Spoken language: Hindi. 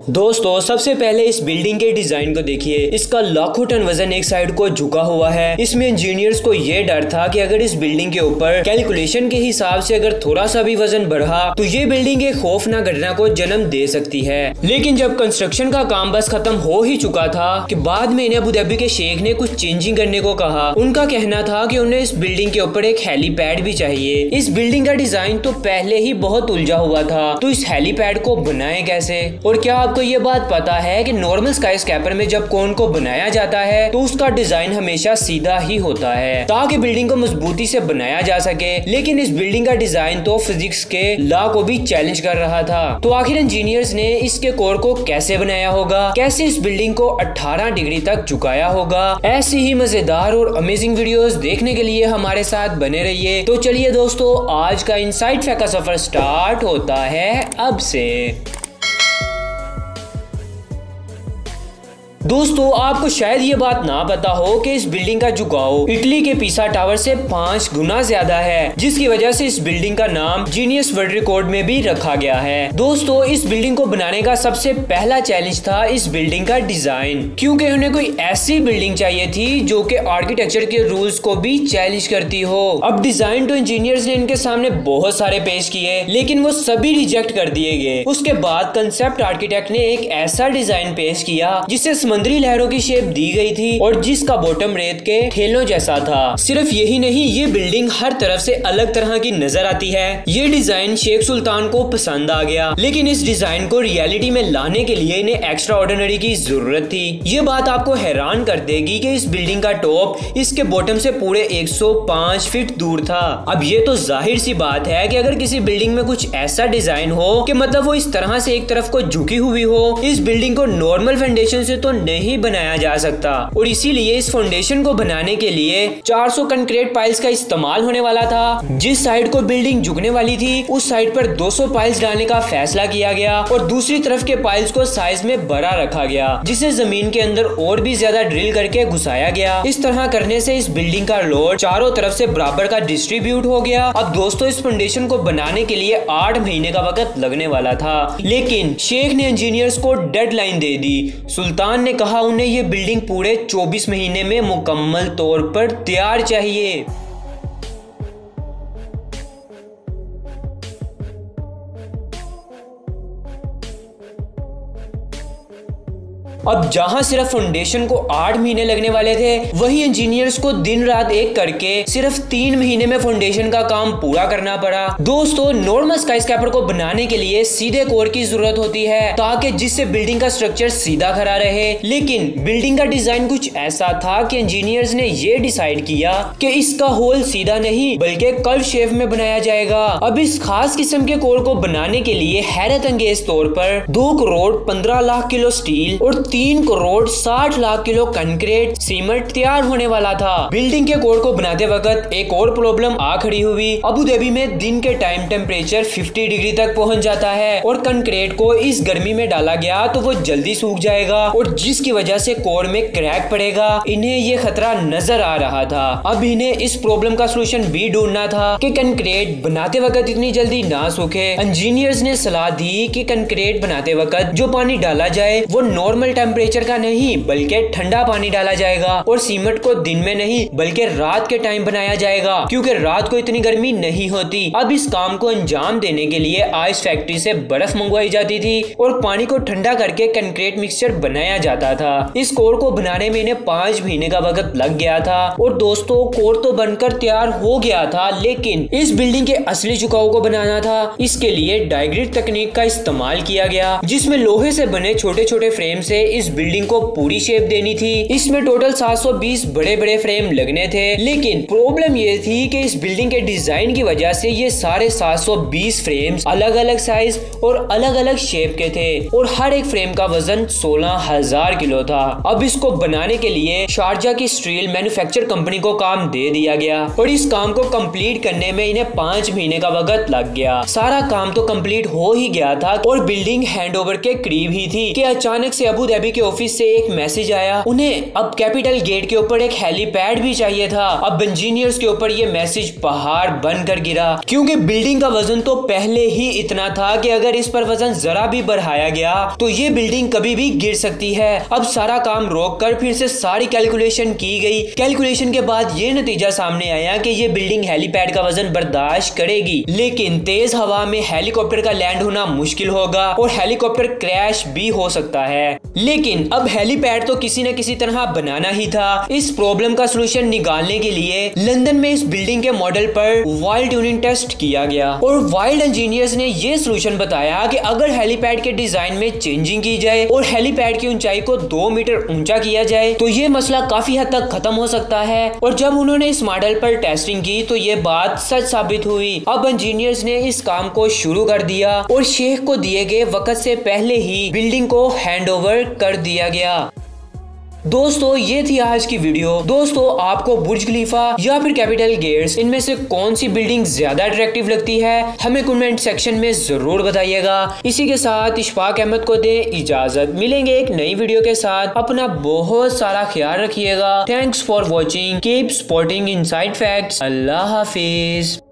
दोस्तों सबसे पहले इस बिल्डिंग के डिजाइन को देखिए। इसका लाखों टन वजन एक साइड को झुका हुआ है। इसमें इंजीनियर्स को ये डर था कि अगर इस बिल्डिंग के ऊपर कैलकुलेशन के हिसाब से अगर थोड़ा सा भी वजन बढ़ा तो ये बिल्डिंग एक खौफनाक घटना को जन्म दे सकती है। लेकिन जब कंस्ट्रक्शन का काम बस खत्म हो ही चुका था कि बाद में इन्हें अबू धाबी के शेख ने कुछ चेंजिंग करने को कहा। उनका कहना था कि उन्हें इस बिल्डिंग के ऊपर एक हेलीपैड भी चाहिए। इस बिल्डिंग का डिजाइन तो पहले ही बहुत उलझा हुआ था, तो इस हेलीपैड को बनाए कैसे। और क्या आपको ये बात पता है कि नॉर्मल स्काईस्क्रैपर में जब कोन को बनाया जाता है तो उसका डिजाइन हमेशा सीधा ही होता है ताकि बिल्डिंग को मजबूती से बनाया जा सके। लेकिन इस बिल्डिंग का डिजाइन तो फिजिक्स के लॉ को भी चैलेंज कर रहा था। तो आखिर इंजीनियर्स ने इसके कोर को कैसे बनाया होगा, कैसे इस बिल्डिंग को 18 डिग्री तक झुकाया होगा। ऐसी ही मजेदार और अमेजिंग वीडियोस देखने के लिए हमारे साथ बने रहिए। तो चलिए दोस्तों, आज का इनसाइड फैक्ट का सफर स्टार्ट होता है अब से। दोस्तों आपको शायद ये बात ना पता हो कि इस बिल्डिंग का झुकाव इटली के पीसा टावर से 5 गुना ज्यादा है, जिसकी वजह से इस बिल्डिंग का नाम जीनियस वर्ल्ड रिकॉर्ड में भी रखा गया है। दोस्तों इस बिल्डिंग को बनाने का सबसे पहला चैलेंज था इस बिल्डिंग का डिजाइन, क्योंकि उन्हें कोई ऐसी बिल्डिंग चाहिए थी जो कि आर्किटेक्चर के रूल्स को भी चैलेंज करती हो। अब डिजाइन तो इंजीनियर्स ने इनके सामने बहुत सारे पेश किए, लेकिन वो सभी रिजेक्ट कर दिए गए। उसके बाद कंसेप्ट आर्किटेक्ट ने एक ऐसा डिजाइन पेश किया जिसे समुद्री लहरों की शेप दी गई थी और जिसका बॉटम रेत के ठेलों जैसा था। सिर्फ यही नहीं, ये बिल्डिंग हर तरफ से अलग तरह की नजर आती है। ये डिजाइन शेख सुल्तान को पसंद आ गया, लेकिन इस डिजाइन को रियलिटी में लाने के लिए इन्हें एक्स्ट्रा ऑर्डिनरी की जरूरत थी। ये बात आपको हैरान कर देगी कि इस बिल्डिंग का टॉप इसके बॉटम से पूरे 105 फीट दूर था। अब ये तो जाहिर सी बात है कि अगर किसी बिल्डिंग में कुछ ऐसा डिजाइन हो कि मतलब वो इस तरह से एक तरफ को झुकी हुई हो, इस बिल्डिंग को नॉर्मल फाउंडेशन से तो नहीं बनाया जा सकता। और इसीलिए इस फाउंडेशन को बनाने के लिए 400 कंक्रीट पाइल्स का इस्तेमाल होने वाला था। जिस साइड को बिल्डिंग झुकने वाली थी उस साइड पर 200 पाइल्स डालने का फैसला किया गया और दूसरी तरफ के पाइल्स को साइज में बड़ा रखा गया, जिसे जमीन के अंदर और भी ज्यादा ड्रिल करके घुसाया गया। इस तरह करने से इस बिल्डिंग का लोड चारों तरफ से बराबर का डिस्ट्रीब्यूट हो गया। अब दोस्तों इस फाउंडेशन को बनाने के लिए 8 महीने का वक्त लगने वाला था, लेकिन शेख ने इंजीनियर्स को डेडलाइन दे दी। सुल्तान ने कहा उन्हें ये बिल्डिंग पूरे 24 महीने में मुकम्मल तौर पर तैयार चाहिए। अब जहां सिर्फ फाउंडेशन को 8 महीने लगने वाले थे, वही इंजीनियर्स को दिन रात एक करके सिर्फ 3 महीने में फाउंडेशन का काम पूरा करना पड़ा। दोस्तों नॉर्मल स्काईस्क्रैपर को बनाने के लिए सीधे कोर की जरूरत होती है ताकि जिससे बिल्डिंग का स्ट्रक्चर सीधा खड़ा रहे, लेकिन बिल्डिंग का डिजाइन कुछ ऐसा था कि इंजीनियर्स ने ये डिसाइड किया कि इसका होल सीधा नहीं बल्कि कर्व शेप में बनाया जाएगा। अब इस खास किस्म के कोर को बनाने के लिए हैरत अंगेज तौर पर 2 करोड़ 15 लाख किलो स्टील और 3 crore 60 lakh kilo concrete cement तैयार होने वाला था। बिल्डिंग के कोर को बनाते वक्त एक और प्रॉब्लम आ खड़ी हुई। अबू धाबी में दिन के टाइम टेम्परेचर 50 डिग्री तक पहुंच जाता है और कंक्रीट को इस गर्मी में डाला गया तो वो जल्दी सूख जाएगा और जिसकी वजह से कोर में क्रैक पड़ेगा। इन्हें ये खतरा नजर आ रहा था। अब इन्हें इस प्रॉब्लम का सोल्यूशन भी ढूंढना था कि कंक्रीट बनाते वक्त इतनी जल्दी ना सूखे। इंजीनियर्स ने सलाह दी कि कंक्रीट बनाते वक्त जो पानी डाला जाए वो नॉर्मल टेम्परेचर का नहीं बल्कि ठंडा पानी डाला जाएगा और सीमेंट को दिन में नहीं बल्कि रात के टाइम बनाया जाएगा, क्योंकि रात को इतनी गर्मी नहीं होती। अब इस काम को अंजाम देने के लिए आइस फैक्ट्री से बर्फ मंगवाई जाती थी और पानी को ठंडा करके कंक्रीट मिक्सचर बनाया जाता था। इस कोर को बनाने में इन्हें 5 महीने का वक्त लग गया था। और दोस्तों कोर तो बनकर तैयार हो गया था, लेकिन इस बिल्डिंग के असली झुकाव को बनाना था। इसके लिए डाइग्रिड तकनीक का इस्तेमाल किया गया, जिसमें लोहे से बने छोटे छोटे फ्रेम से इस बिल्डिंग को पूरी शेप देनी थी। इसमें टोटल 720 बड़े बड़े फ्रेम लगने थे, लेकिन प्रॉब्लम ये थी कि इस बिल्डिंग के डिजाइन की वजह से ये सारे 720 फ्रेम्स अलग अलग साइज और अलग अलग शेप के थे और हर एक फ्रेम का वजन 16,000 किलो था। अब इसको बनाने के लिए शारजा की स्टील मैन्युफैक्चर कंपनी को काम दे दिया गया और इस काम को कंप्लीट करने में इन्हें 5 महीने का वक्त लग गया। सारा काम तो कंप्लीट हो ही गया था और बिल्डिंग हैंडओवर के करीब ही थी कि अचानक से अबू धाबी अबी के ऑफिस से एक मैसेज आया, उन्हें अब कैपिटल गेट के ऊपर एक हेलीपैड भी चाहिए था। अब इंजीनियर्स के ऊपर ये मैसेज पहाड़ बनकर गिरा, क्योंकि बिल्डिंग का वजन तो पहले ही इतना था कि अगर इस पर वजन जरा भी बढ़ाया गया तो ये बिल्डिंग कभी भी गिर सकती है। अब सारा काम रोक कर फिर से सारी कैलकुलेशन की गई। कैलकुलेशन के बाद ये नतीजा सामने आया कि ये बिल्डिंग हेलीपैड का वजन बर्दाश्त करेगी, लेकिन तेज हवा में हेलीकॉप्टर का लैंड होना मुश्किल होगा और हेलीकॉप्टर क्रैश भी हो सकता है। लेकिन अब हेलीपैड तो किसी न किसी तरह बनाना ही था। इस प्रॉब्लम का सलूशन निकालने के लिए लंदन में इस बिल्डिंग के मॉडल पर वाइल्ड ट्यूनिंग टेस्ट किया गया और वाइल्ड इंजीनियर्स ने ये सलूशन बताया कि अगर हेलीपैड के डिजाइन में चेंजिंग की जाए और हेलीपैड की ऊंचाई को 2 मीटर ऊंचा किया जाए तो ये मसला काफी हद तक खत्म हो सकता है। और जब उन्होंने इस मॉडल पर टेस्टिंग की तो ये बात सच साबित हुई। अब इंजीनियर्स ने इस काम को शुरू कर दिया और शेख को दिए गए वक्त से पहले ही बिल्डिंग को हैंडओवर कर दिया गया। दोस्तों ये थी आज की वीडियो। दोस्तों आपको बुर्ज खलीफा या फिर कैपिटल गेट्स इनमें से कौन सी बिल्डिंग ज्यादा अट्रैक्टिव लगती है हमें कमेंट सेक्शन में जरूर बताइएगा। इसी के साथ इशफाक अहमद को दे इजाजत, मिलेंगे एक नई वीडियो के साथ। अपना बहुत सारा ख्याल रखिएगा। Thanks for watching, keep supporting inside facts. अल्लाह हाफिज।